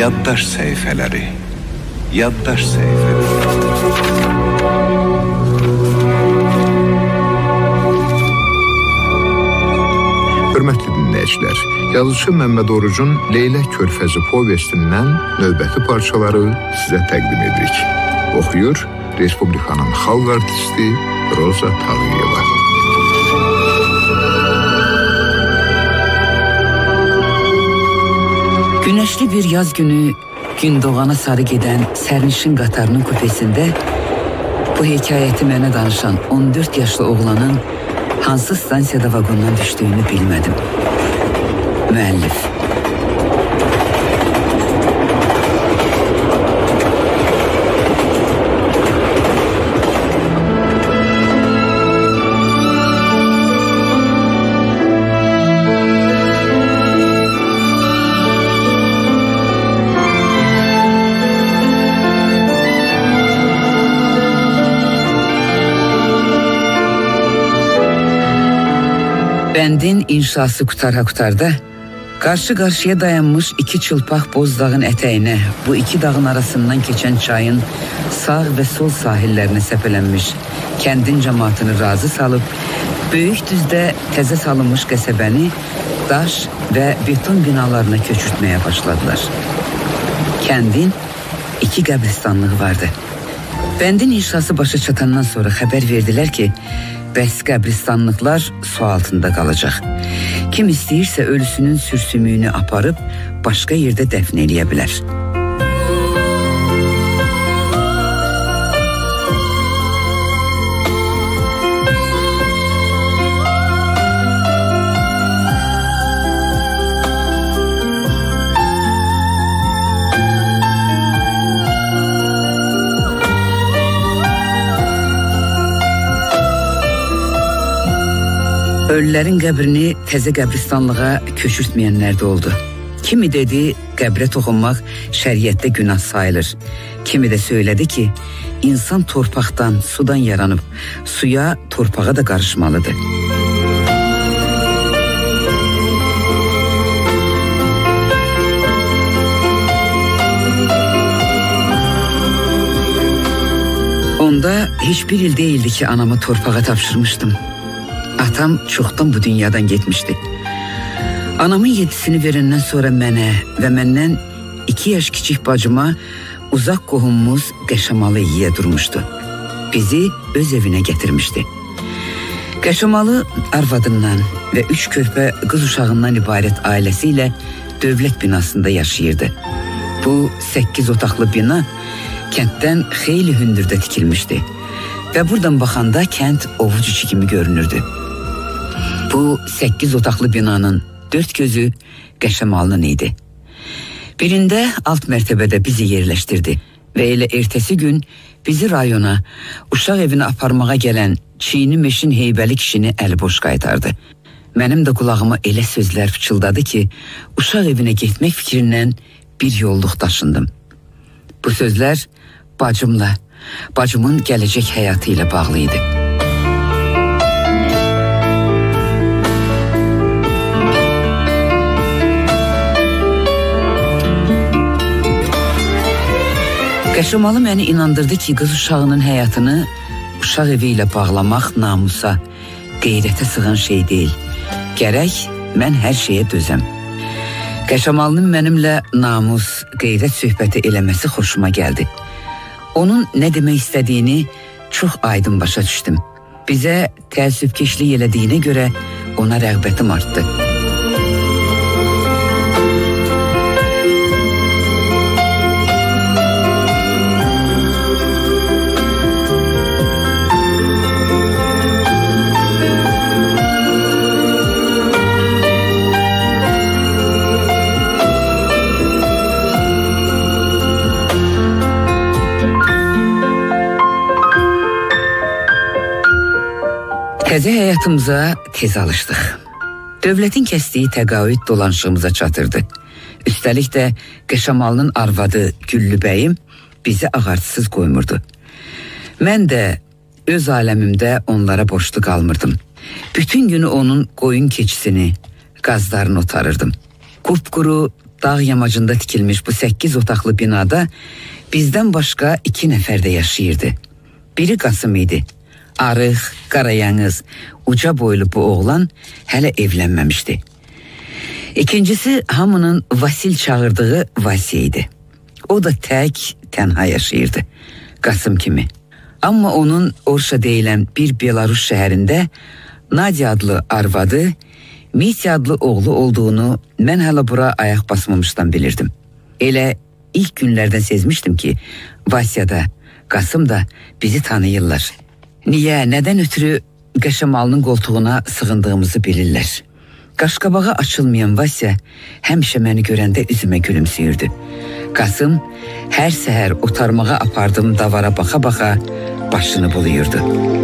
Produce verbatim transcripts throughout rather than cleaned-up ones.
Yaddaş səhifələri, yaddaş səhifələri. Hörmətli dinləyicilər, yazıcı Məmməd Orucun Leylək Körfəzi povestindən növbəti parçaları sizə təqdim edirik. Oxuyur Respublikanın xalq artisti Roza Tağıyeva. Güneşli bir yaz günü gün doğana sarı gedən sərnişin qatarının kupesində bu hekayəti mənə danışan on dörd yaşlı oğlanın hansı stansiyada vagondan düşdüyünü bilmədim. Müəllif. Bəndin inşası qutara-qutarda qarşı-qarşıya dayanmış iki çılpaq boz dağın ətəyinə, bu iki dağın arasından keçən çayın sağ və sol sahillərinə səpələnmiş kəndin cəmaatını razı salıb, böyük düzdə təzə salınmış qəsəbəni daş və beton binalarına köçürtməyə başladılar. Kəndin iki qəbristanlığı vardı. Bəndin inşası başa çatandan sonra xəbər verdilər ki, bəs qəbristanlıqlar su altında qalacaq. Kim istəyirsə ölüsünün sürsümüyünü aparıb başqa yerdə dəfn eləyə bilər. Ölülərin qəbrini təzə qəbristanlığa köçürtməyənlər də oldu. Kimi dedi, qəbrə toxunmaq şəriətdə günah sayılır. Kimi də söylədi ki, insan torpaqdan, sudan yaranıb, suya, torpağa da qarışmalıdır. Onda heç bir il değildi ki, anamı torpağa tapşırmışdım. Atam çoxdan bu dünyadan getmişdi. Anamın yedisini verəndən sonra mənə və məndən iki yaş kiçik bacıma uzaq qohumumuz Qəşəmalı yiyə durmuşdu. Bizi öz evinə gətirmişdi. Qəşəmalı arvadından və üç körpə qız uşağından ibarət ailəsi ilə dövlət binasında yaşayırdı. Bu səkkiz otaqlı bina kənddən xeyli hündürdə tikilmişdi və buradan baxanda kənd ovuc içi kimi görünürdü. Bu səkkiz otaqlı binanın dörd gözü Qəşəmalının idi. Birində alt mərtəbədə bizi yerləşdirdi və elə ertəsi gün bizi rayona, uşaq evinə aparmağa gələn çiyini meşin heybəli kişini əliboş qaytardı. Mənim də qulağıma elə sözlər pıçıldadı ki, uşaq evinə getmək fikrindən bir yolluq daşındım. Bu sözlər bacımla, bacımın gələcək həyatı ilə bağlı idi. Qəşəmalı məni inandırdı ki, qız uşağının həyatını uşaq evi ilə bağlamaq namusa, qeyrətə sığan şey deyil. Gərək mən hər şeyə dözəm. Qəşəmalının mənimlə namus, qeyrət söhbəti eləməsi xoşuma gəldi. Onun nə demək istədiyini çox aydın başa düşdüm. Bizə təəssübkeşlik elədiyinə görə ona rəğbətim artdı. Təzə həyatımıza tez alışdıq. Dövlətin kəsdiyi təqaüd dolanışığımıza çatırdı. Üstəlik də Qəşəmalının arvadı Güllü bəyim bizi ağartısız qoymurdu. Mən də öz aləmimdə onlara borçlu qalmırdım. Bütün günü onun qoyun keçisini, qazlarını otarırdım. Qupquru dağ yamacında tikilmiş bu sekiz otaqlı binada bizden başka iki nefer de yaşayırdı. Biri Qasım idi. Arıq, qarayağız, uca boylu bu oğlan hələ evlənməmişdi. İkincisi hamının Vasil çağırdığı Vasya idi. O da tək, tənha yaşayırdı. Qasım kimi. Amma onun Orşa deyilən bir Belarus şəhərində Nadia adlı arvadı, Mitya adlı oğlu olduğunu mən hələ bura ayaq basmamışdan bilirdim. Elə ilk günlərdən sezmişdim ki, Vasya da, Qasım da bizi tanıyırlar. Niyə, nədən ötürü Qəşəmalının qoltuğuna sığındığımızı bilirlər. Qaşqabağı açılmayan Vasya həmişə məni görəndə üzümə gülümsüyürdü. Qasım hər səhər otarmağa apardığım davara baxa-baxa başını buluyurdu.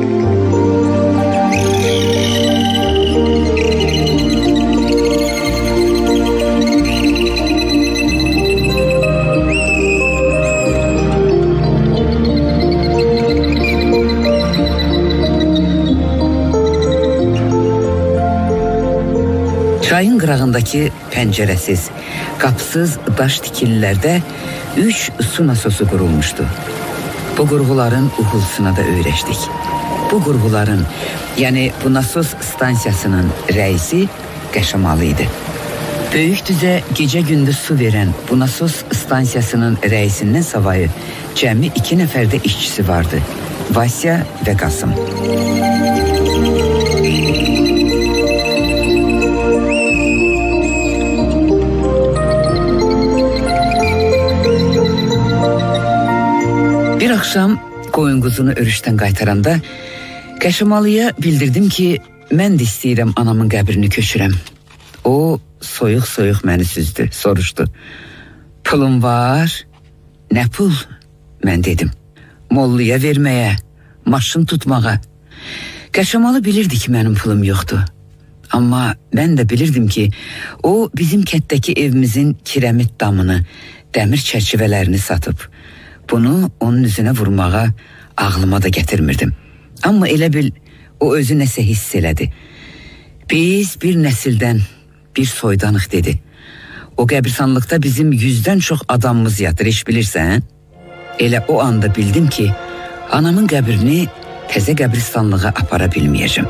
Çayın qırağındakı pəncərəsiz, qapsız daş tikililərdə üç su nasosu qurulmuşdu. Bu qurğuların uğultusuna da öyrəşdik. Bu qurğuların, yəni bu nasos stansiyasının rəisi Qəşəmalı idi. Böyükdüzə gecə gündüz su verən bu nasos stansiyasının rəisindən savayı cəmi iki nəfərdə işçisi vardı. Vasya və Qasım. Bir axşam qoyun quzunu örüşdən qaytaranda Qəşəmalıya bildirdim ki, mən də istəyirəm anamın qəbrini köçürəm. O soyuq-soyuq məni süzdü, soruşdu. Pulun var? Nə pul? Mən dedim. Molluya verməyə, maşın tutmağa. Qəşəmalı bilirdi ki, mənim pulum yoxdur. Amma mən də bilirdim ki, o bizim kətdəki evimizin kiremit damını, dəmir çərçivələrini satıb. Bunu onun üzünə vurmağa ağlıma da gətirmirdim. Amma elə bil o özü nəsə hiss elədi. Biz bir nəsildən, bir soydanıq dedi. O qəbirstanlıqda bizim yüzdən çox adamımız yatır, iş bilirsən? Elə o anda bildim ki, anamın qəbrini təzə qəbirstanlığa apara bilməyəcəm.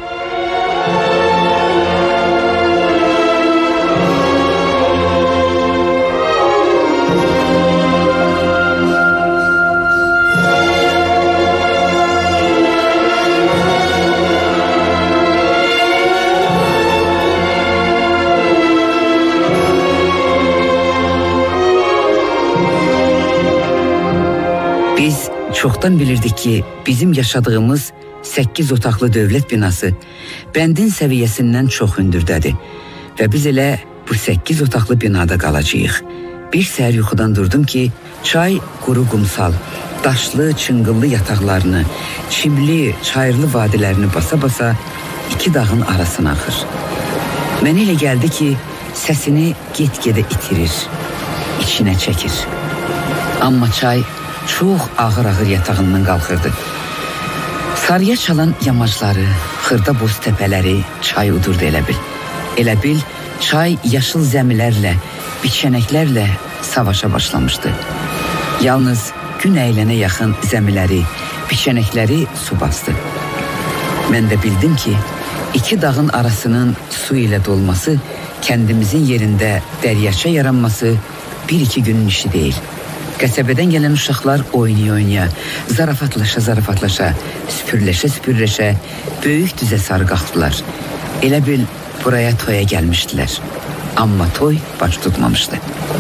Biz çoxdan bilirdik ki, bizim yaşadığımız sekiz otaqlı dövlət binası bəndin səviyyəsindən çox hündürdədir və biz elə bu sekiz otaqlı binada qalacağıq. Bir səhər yuxudan durdum ki, çay quru qumsal, daşlı, çınqıllı yataqlarını, çimli, çayırlı vadilərini basa-basa iki dağın arasına axır. Mənə elə gəldi ki, səsini get-gedə itirir, içinə çəkir. Amma çay çox ağır-ağır yatağından qalxırdı. Sarıya çalan yamacları, xırda boz təpələri çay udurdu elə bil. Elə bil çay yaşıl zəmilərlə, biçənəklərlə savaşa başlamışdı. Yalnız gün əylənə yaxın zəmiləri, biçənəkləri su bastı. Mən də bildim ki, iki dağın arasının su ilə dolması, kəndimizin yerində dəryaça yaranması bir iki günün işi deyil. Qəsəbədən gələn uşaqlar oynaya-oynaya, zarafatlaşa-zarafatlaşa, süpürləşə-süpürləşə böyük düzə sarı qalxdılar. Elə bil buraya toya gəlmişdilər. Amma toy baş tutmamışdı.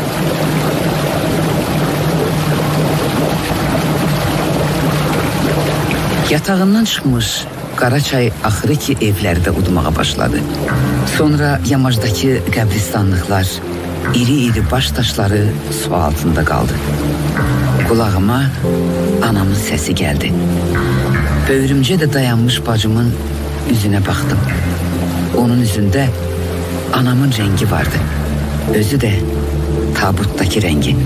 Yatağından çıxmış Qaraçay axırı ki evlərdə udmağa başladı. Sonra yamacdakı qəbristanlıqlar, iri-iri baş daşları su altında qaldı. Qulağıma anamın səsi gəldi. Böyrümcə də dayanmış bacımın üzünə baxdım. Onun üzündə anamın rəngi vardı. Özü də tabutdakı rəngi.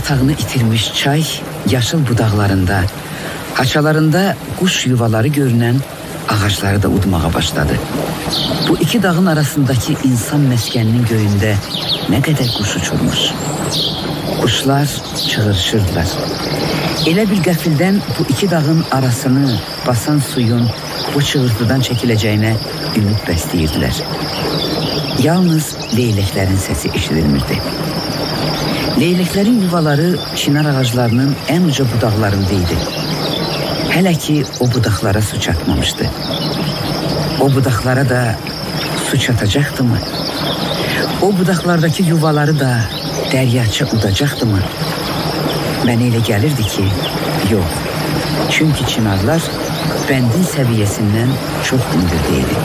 yatağını itirmiş çay yaşıl budaqlarında, haçalarında kuş yuvaları görünən ağaçları da udmağa başladı. Bu iki dağın arasındaki insan məskəninin göyündə nə qədər kuş uçurmuş. Kuşlar çığırışırdılar. Elə bir qəfildən bu iki dağın arasını basan suyun bu çığırtıdan çəkiləcəyinə ümid bəsləyirdilər. Yalnız leyləklərin səsi eşidilmirdi. Leyləklərin yuvaları çınar ağaclarının ən uca budaqlarında idi. Hələ ki o budaqlara su çatmamışdı. O budaqlara da su çatacaqdı mı? O budaqlardakı yuvaları da dəryaça udacaqdı mı? Mənə elə gəlirdi ki, yox. Çünki çınarlar bəndin səviyyəsindən çox hündürdə idi.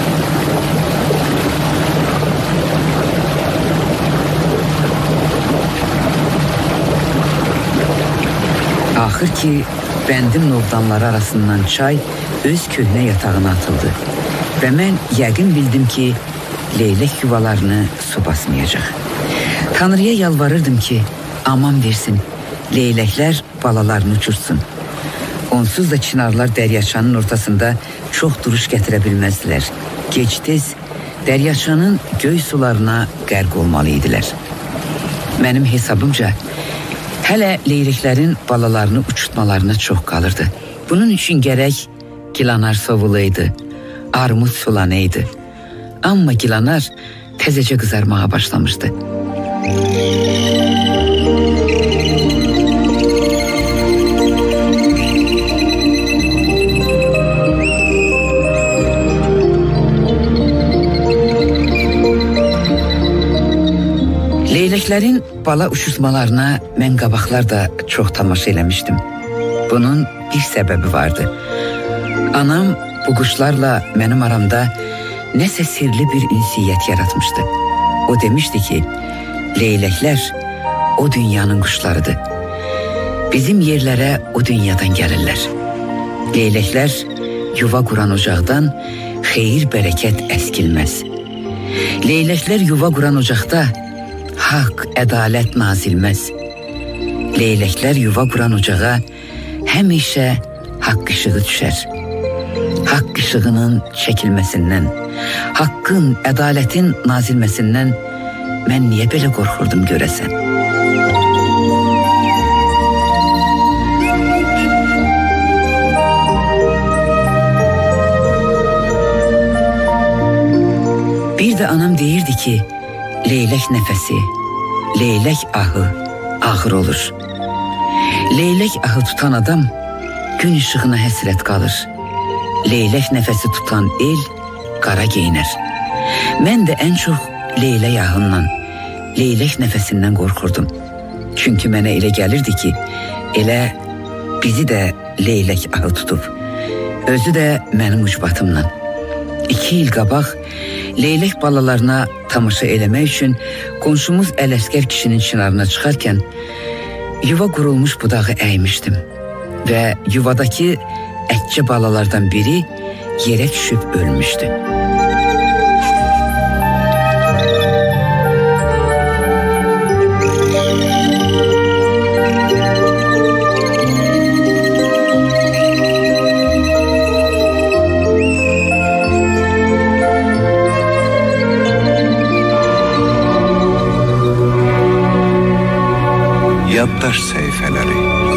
Axır ki, bəndin novdanları arasından çay öz köhnə yatağına atıldı. Və mən yəqin bildim ki, leylək yuvalarını su basmayacaq. Tanrıya yalvarırdım ki, aman versin, leyləklər balalarını uçursun. Onsuz da çınarlar dəryaçanın ortasında çox duruş gətirə bilməzdilər. Gec-tez dəryaçanın göy sularına qərq olmalı idilər. Mənim hesabımca, hələ leyləklərin balalarını uçurtmalarına çox qalırdı. Bunun üçün gərək gilanar sovulaydı, armud sulanaydı. Amma gilanar təzəcə qızarmağa başlamışdı. Leyləklərin bala uçurtmalarına mən qabaqlar da çox tamaşa eləmişdim. Bunun bir səbəbi vardı. Anam bu quşlarla mənim aramda nəsə sirli bir ünsiyyət yaratmışdı. O demişdi ki, leyləklər o dünyanın quşlarıdır. Bizim yerlərə o dünyadan gəlirlər. Leyləklər yuva quran ocaqdan xeyir bərəkət əskilməz. Leyləklər yuva quran ocaqda haqq, ədalət nazilməz. Leyləklər yuva quran ocağa həmişə haqq işığı düşər. Haqq işığının çəkilməsindən, haqqın, ədalətin nazilməsindən mən niyə belə qorxurdum görəsən? Bir də anam deyirdi ki, leylək nəfəsi, leylək ahı ağır olur. Leylək ahı tutan adam gün işığına həsrət qalır. Leylək nəfəsi tutan el qara geyinər. Mən də ən çox leylək ahından, leylək nəfəsindən qorxurdum. Çünki mənə elə gəlirdi ki, elə bizi də leylək ahı tutub. Özü də mənim ucbatımla. İki il qabaq leylək balalarına tamaşa eləmək üçün qonşumuz Ələsgər kişinin çınarına çıxarkən yuva qurulmuş budağı əymişdim və yuvadakı ətçi balalardan biri yerə düşüb ölmüşdü. Yaddaş səhifələri.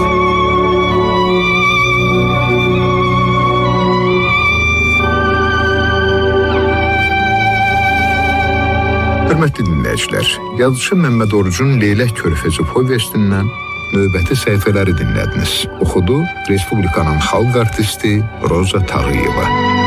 Hörmətli dinləyicilər, yazıçı Məmməd Orucun Leylək Körfəzi povestindən növbəti səhifələri dinlədiniz. Oxudu Respublikanın xalq artisti Roza Tağıyeva.